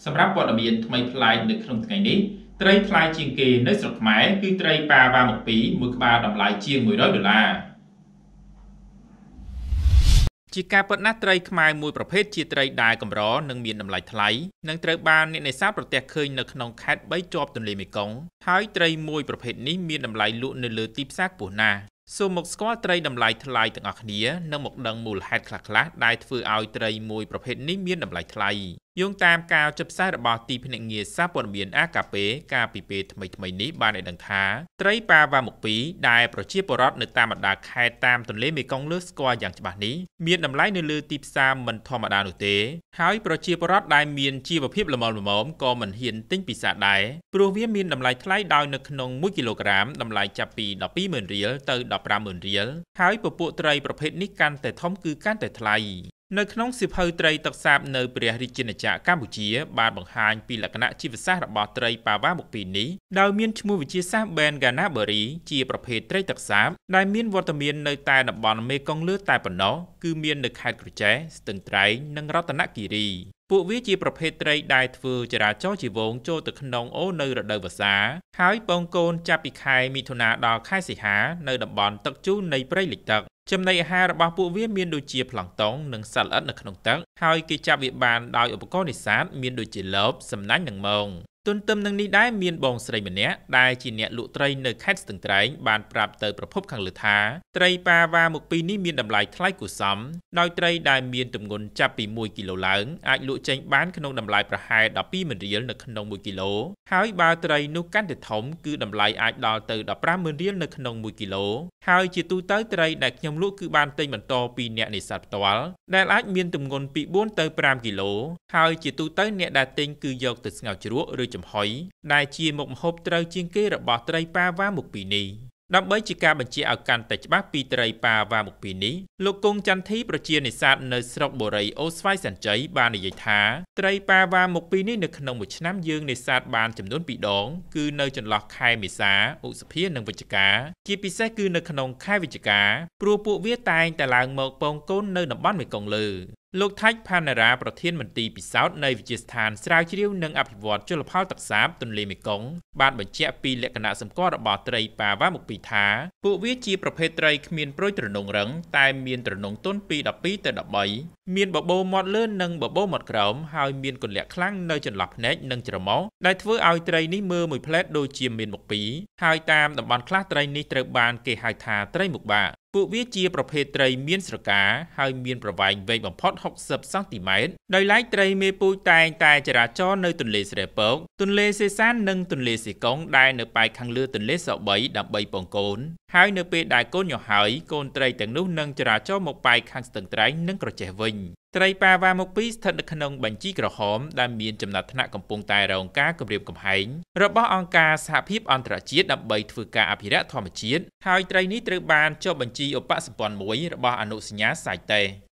សម្រាប់ព័ត៌មានថ្មីប្លែកនៅក្នុងថ្ងៃនេះត្រីថ្លៃជាងគេនៅស្រុកខ្មែរគឺត្រីប៉ាវ៉ាមុខពីរមួយក្បាលតម្លៃជាង$100ជាការពិតណាស់ត្រីខ្មែរមួយប្រភេទជាត្រីដែលកម្រនិងមានតម្លៃថ្លៃនឹងត្រូវបានអ្នកនេសាទប្រទះឃើញនៅក្នុងខេត្ត3ជាប់ទន្លេមេគង្គហើយត្រីមួយប្រភេទនេះមានតម្លៃលក់នៅលើទីផ្សារខ្ពស់ណាស់សូមមកស្គាល់ត្រីតម្លៃថ្លៃទាំងអស់គ្នានិងមកដឹងមូលហេតុខ្លះៗដែលធ្វើឲ្យត្រីមួយប្រភេទនេះមានតម្លៃថ្លៃយោងតាមការចុះផ្សាយរបស់ទីភ្នាក់ងារសារព័ត៌មាន AKP កាលពីពេលថ្មីៗនេះបានឲ្យដឹងថាត្រីប៉ាវ៉ាមុខពីរដែលប្រជាពលរដ្ឋនៅតាមបណ្ដាខេត្តតាមទន្លេមេគង្គលើស្គាល់យ៉ាងច្បាស់នេះមានតម្លៃនៅលើទីផ្សារមិនធម្មតានោះទេហើយប្រជាពលរដ្ឋដែលមានជីវភាពល្មមៗក៏មិនហ៊ានទិញពីផ្សារដែរព្រោះវាមានតម្លៃថ្លៃដោយនៅក្នុង1គីឡូក្រាមតម្លៃចាប់ពី$120,000រៀលទៅ$150,000រៀលហើយពពួកត្រីប្រភេទនេះកាន់តែធំគឺកាន់តែថ្លៃនៅក្នុងសៀវភៅត្រីទឹកសាបនៅព្រះរាជាណាចក្រកម្ពុជាបានបង្ហាញពីលក្ខណៈជីវសាស្ត្ររបស់ត្រីប៉ាវ៉ាមុខពីរនេះដោយមានឈ្មោះវិទ្យាសាស្ត្រ Ben Ganaberry ជាប្រភេទត្រីទឹកសាបដែលមានវត្តមាននៅតែតំបន់មេគង្គលើតែប៉ុណ្ណោះគឺមាននៅខេត្តក្រចេះស្ទឹងត្រែងនិងរតនគិរីពួកវាជាប្រភេទត្រីដែលធ្វើចរាចរណ៍ជាវងចូលទៅក្នុងអូរនៅរដូវវស្សាហើយពងកូនចាប់ពីខែមិថុនាដល់ខែសីហានៅតំបន់ទឹកជូរនៃព្រៃលិចទឹកចំណីអាហាររបស់ពួកវាមានដូចជាប្លង់តុងនិងសត្វល្អិតនៅក្នុងទឹកហើយគេចាប់វាបានដោយឧបករណ៍នេសាទមានដូចជាលបសំណាញ់និងមងទន្ទឹមនឹងនេះដែរមានបងស្រីម្នាក់ដែលជាអ្នកលក់ត្រីនៅខេត្តស្ទឹងត្រែងបានប្រាប់ទៅប្រភពខាងលើថាត្រីប៉ាវ៉ាមុខពីរនេះមានតម្លៃថ្លៃគួរសមដោយត្រីដែលមានទម្ងន់ចាប់ពី1គីឡូឡើងអាចលក់ចេញបានក្នុងតម្លៃប្រហែល$120,000រៀលនៅក្នុង1គីឡូហើយបើត្រីនោះកាន់តែធំគឺតម្លៃអាចដល់ទៅ$150,000រៀលនៅក្នុង1គីឡូហើយជាទូទៅត្រីដែលខ្ញុំលក់គឺបានទិញបន្តពីអ្នកនេសាទផ្ទាល់ដែលអាចមានទម្ងន់ពី4ទៅ5គីឡូហើយជាទូទៅអ្នកដែលទិញគឺយកទៅស្ងោរជ្រក់ឬចំហុយដែលជាមុខម្ហូបត្រូវជាងគេរបស់ត្រីប៉ាវ៉ាមុខពីរនេះដើម្បីជាការបញ្ជាក់ឲ្យកាន់តែច្បាស់ពីត្រីប៉ាវ៉ាមុខពីរនេះលោកគង់ចន្ទធីប្រជានេសាទនៅស្រុកបូរីអូស្វាយសែនជ័យបាននិយាយថាត្រីប៉ាវ៉ាមុខពីរនេះនៅក្នុងមួយឆ្នាំយើងនេសាទបានចំនួន2ដងគឺនៅចន្លោះខែមេសាឧសភានិងវិច្ឆិកាជាពិសេសគឺនៅក្នុងខែវិច្ឆិកាព្រោះពួកវាតែងតែឡើងមកពងកូននៅតំបន់មេគង្គលើលោកថាច់ផាណារ៉ាប្រធានមន្ត្រីពិសោធន៍នៃវិទ្យាស្ថានស្រាវជ្រាវនិងអភិវឌ្ឍជលផលទឹកសាបទន្លេមេគង្គបានបញ្ជាក់ពីលក្ខណៈសម្គាល់របស់ត្រីប៉ាវ៉ាមុខពីរថាពួកវាជាប្រភេទត្រីគ្មានព្រុយទ្រនុងរឹងតែមានទ្រនុងទន់ពី12ទៅ13មានបបូរមាត់លើនិងបបូរមាត់ក្រោមហើយមានគន្លាក់ខ្លាំងនៅចន្លោះភ្នែកនិងច្រមុះដែលធ្វើឲ្យត្រីនេះមើលមួយផ្លែតដូចជាមានមុខពីរហើយតាមតំបន់ខ្លះត្រីនេះត្រូវបានគេហៅថាត្រីមុខបាក់ពួកវាជាប្រភេទត្រីមានស្រកាហើយមានប្រវែងវែងបំផុត60សង់ទីម៉ែត្រដោយឡែកត្រីមេពូជតែងតែចរាចរនៅទន្លេស្រែពកទន្លេសេសាននិងទន្លេសេកុងដែលនៅប៉ែកខាងលើទន្លេស3ដើម្បីពងកូនហើយនៅពេលដែលកូនញាស់ហើយកូនត្រីទាំងនោះនឹងចរាចរមកប៉ែកខាងស្ទឹងត្រែងនិងក្រចេះវិញត្រីប៉ាវ៉ាមុខពីរស្ថិតនៅក្នុងបញ្ជីក្រហមដែលមានចំណាត់ថ្នាក់កំពុងតែរងការគំរាមកំហែងរបស់អង្គការសហភាពអន្តរជាតិដើម្បីធ្វើការអភិរក្សធម្មជាតិហើយត្រីនេះត្រូវបានចុះបញ្ជីឧបសម្ព័ន្ធមួយរបស់អនុសញ្ញាសាយតេស